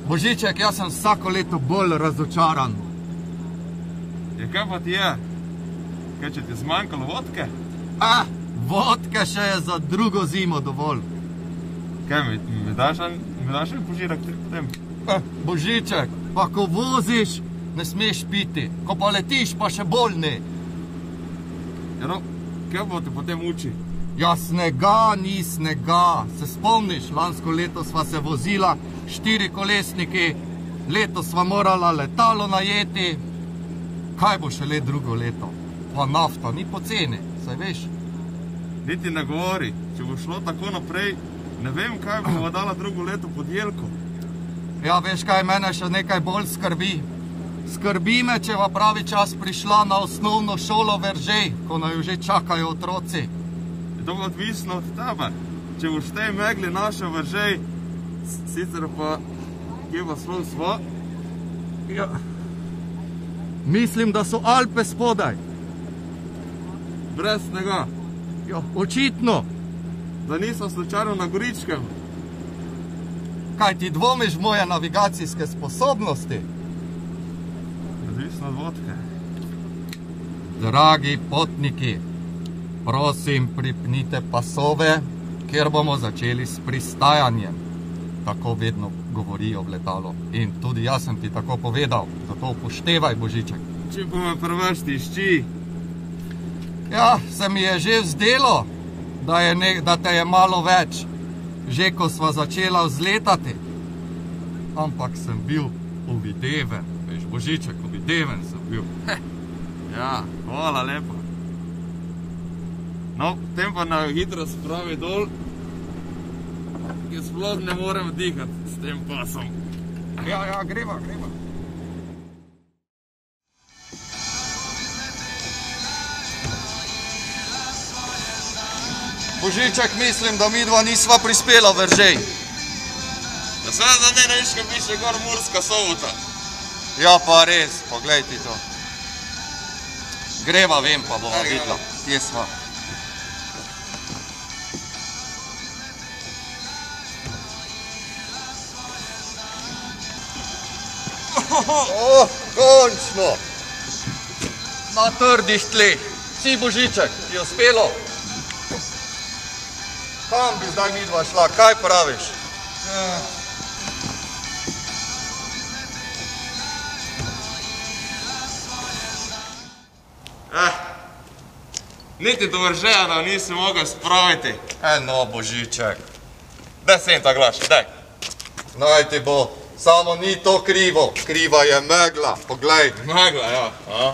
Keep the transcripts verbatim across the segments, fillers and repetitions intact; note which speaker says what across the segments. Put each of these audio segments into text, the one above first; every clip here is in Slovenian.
Speaker 1: Božiček, jaz sem vsako leto bolj razočaran.
Speaker 2: Ja, kaj pa ti je? Kaj, če ti zmanjkalo vodke?
Speaker 1: Ah, vodke še je za drugo zimo dovolj.
Speaker 2: Kaj, mi, mi daš en požirak potem?
Speaker 1: Eh, Božiček, pa ko voziš, ne smeš piti. Ko pa letiš, pa še bolj ne.
Speaker 2: Ja, no, kaj bo te potem uči?
Speaker 1: Ja, snega ni snega. Se spomniš, lansko leto sva se vozila, štiri kolesniki, letos sva morala letalo najeti. Kaj bo še let drugo leto? Pa nafta ni poceni, saj veš.
Speaker 2: Niti ne govori, če bo šlo tako naprej, ne vem, kaj bo dala drugo leto pod jelko.
Speaker 1: Ja, veš kaj, mene še nekaj bolj skrbi. Skrbi me, če va pravi čas prišla na osnovno šolo Veržej, ko naju že čakajo otroci.
Speaker 2: To bo odvisno od tebe. Če boš tej megli našel Veržej, sicer pa kje pa sploh sva?
Speaker 1: Ja. Mislim, da so Alpe spodaj.
Speaker 2: Brez snega.
Speaker 1: Ja, očitno.
Speaker 2: Da nisem slučajno na Goričkem.
Speaker 1: Kaj ti dvomiš v moje navigacijske sposobnosti?
Speaker 2: Odvisno od vodke.
Speaker 1: Dragi potniki, prosim, pripnite pasove, ker bomo začeli s pristajanjem. Tako vedno govorijo v letalu. In tudi jaz sem ti tako povedal, zato upoštevaj, Božiček.
Speaker 2: Če pa me preveč tišči.
Speaker 1: Ja, se mi je že zdelo, da, je ne, da te je malo več, že ko sva začela vzletati. Ampak sem bil uvideven, veš, Božiček, uvideven sem bil. Heh.
Speaker 2: Ja, hvala lepo. No, potem pa na hitro spravi dol, ki sploh ne morem dihati s tem pasom.
Speaker 1: Ja, ja, greva, greva. Božiček, mislim, da midva nisva prispela v Veržej.
Speaker 2: Ja, seveda ne, ne viš, kaj piše gor Murska Sobota.
Speaker 1: Ja, pa res, poglej ti to. Greva, vem, pa bova videla, kje sva. Oh, končno! Na trdih tleh. Si, Božiček, ti je uspelo? Kam bi zdaj midva šla, kaj praviš?
Speaker 2: Eh, niti do Veržeja nam nisi mogel spraviti.
Speaker 1: Eno, Božiček.
Speaker 2: Daj se jim ta glaš, daj.
Speaker 1: Naj ti bo, samo ni to krivo, kriva je megla, poglej.
Speaker 2: Megla, ja. A?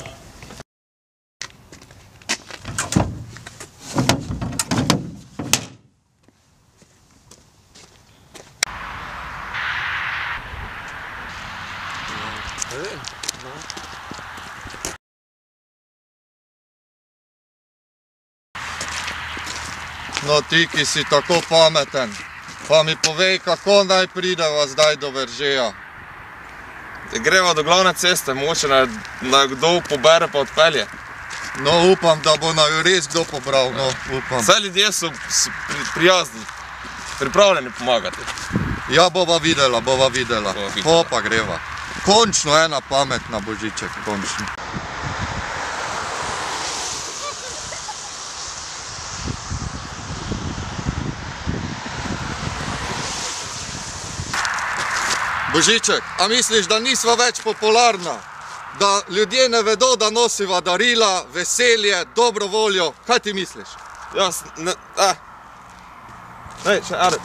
Speaker 1: No, ti, ki si tako pameten, pa mi povej, kako naj prideva zdaj do Veržeja.
Speaker 2: Greva do glavne ceste, mogoče naj kdo pobere pa odpelje.
Speaker 1: No, upam, da bo naj res kdo pobral, no, upam.
Speaker 2: Vse ljudje so prijazni, pripravljeni pomagati.
Speaker 1: Ja, bova videla, bova videla.
Speaker 2: Bova videla.
Speaker 1: Po pa greva. Končno ena pametna, Božiček, končno. Božiček, a misliš, da nisva več popularna? Da ljudje ne vedo, da nosiva darila, veselje, dobro voljo? Kaj ti misliš?
Speaker 2: Jaz, ne, eh. Daj, še Arep.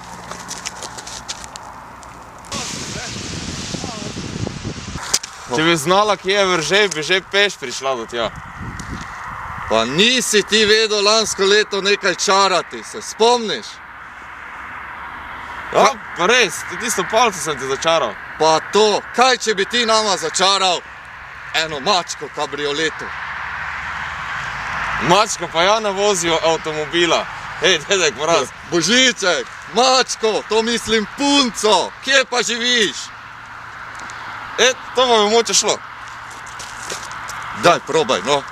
Speaker 2: Če bi znala, kje je Veržej, bi že peš prišla do tja.
Speaker 1: Pa nisi ti vedel lansko leto nekaj čarati, se spomniš?
Speaker 2: Ja, pa res, tisto palco sem ti začaral.
Speaker 1: Pa to, kaj če bi ti nama začaral eno mačko kabrioletu?
Speaker 2: Mačko pa ja ne vozijo avtomobila. Hej, dedek, moraz.
Speaker 1: Božiček, mačko, to mislim punco, kje pa živiš?
Speaker 2: E, to pa bi moče šlo.
Speaker 1: Daj, probaj, no.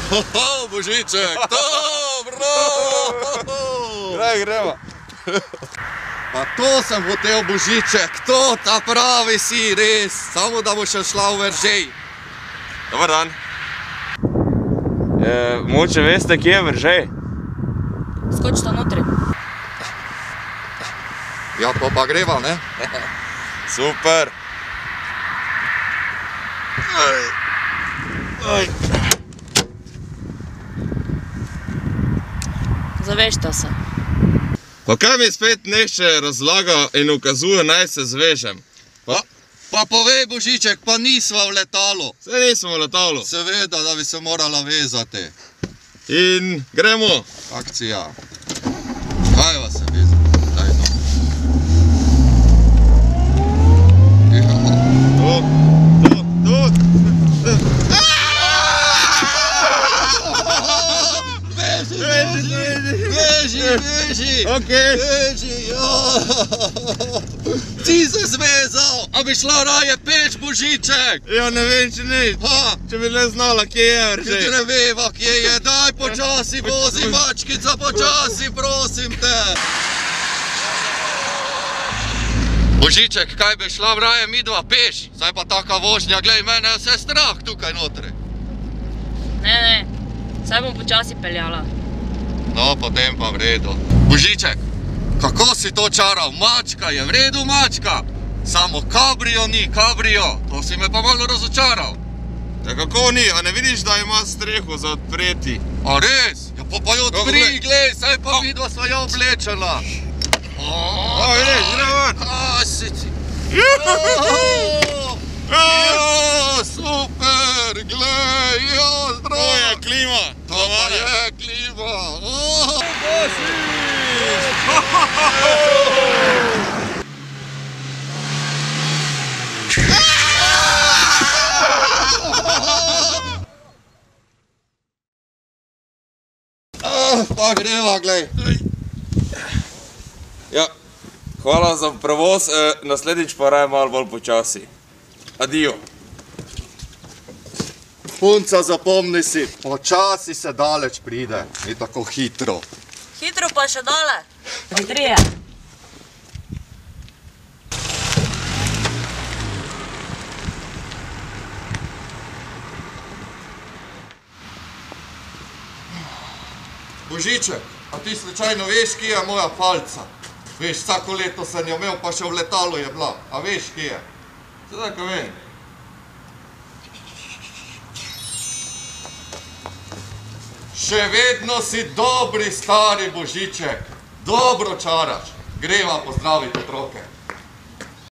Speaker 1: Hoho, Božiček, dobro!
Speaker 2: Graj, greva.
Speaker 1: Pa to sem hotel, Božiček, to, ta pravi si, res, samo da bo še šla v Veržej.
Speaker 2: Dobar dan. E, moče veste, kje je Veržej?
Speaker 3: Skočite notri.
Speaker 1: Ja, pa pa greva, ne?
Speaker 2: Super. Aj. Aj.
Speaker 3: Zavežite se.
Speaker 2: Pa kaj mi spet nešče razlaga in ukazuje, naj se zvežem?
Speaker 1: Pa, pa povej, Božiček, pa nisva v letalu.
Speaker 2: Saj nismo v letalu.
Speaker 1: Seveda, da bi se morala vezati.
Speaker 2: In gremo.
Speaker 1: Akcija. Kaj vas se vezati? Daj no.
Speaker 2: Tu, tu, tu.
Speaker 1: Veži, veži, veži, veži.
Speaker 2: Okej.
Speaker 1: Veži, ja. Ti se zvezal, a bi šla raje peč, Božiček.
Speaker 2: Ja, ne vem, če ni.
Speaker 1: Ha,
Speaker 2: Če bi le znala, kje je
Speaker 1: če
Speaker 2: Veržej.
Speaker 1: ne veva, kje je, daj počasi vozi, mačkica, počasi, prosim te. Božiček, kaj bi šla raje midva peš? Saj pa taka vožnja, glej, mene je vse strah tukaj notri.
Speaker 3: Ne, ne, saj bom počasi peljala.
Speaker 1: No, potem pa v redu. Božiček, kako si to čaral? Mačka je v redu, mačka. Samo kabrio ni, kabrio. To si me pa malo razočaral.
Speaker 2: Ja, kako ni? A ne vidiš, da ima streho za odpreti?
Speaker 1: A res? Ja, pa pa jo odpri,
Speaker 2: glej.
Speaker 1: glej, saj pa vidva sva jo oblečena.
Speaker 2: A, vidiš, gre ven.
Speaker 1: A, si ti. Ja, super, glej, ja,
Speaker 2: To
Speaker 1: zdravo.
Speaker 2: je klima.
Speaker 1: To pa je klima. O, Ah, pa greva, glej.
Speaker 2: Ja, hvala za prevoz, e, naslednjič pa raje malo bolj počasi. Adijo.
Speaker 1: Punca, zapomni si, počasi se daleč pride, ni tako hitro.
Speaker 3: Hitro pa še dole. Hitrije.
Speaker 1: Božiček, a ti slučajno veš, kje je moja palca? Veš, vsako leto sem jo imel, pa še v letalu je bila. A veš, kje je?
Speaker 2: Sedaj, ko vem.
Speaker 1: Še vedno si dobri stari Božiček. Dobro čaraš. Greva pozdraviti otroke.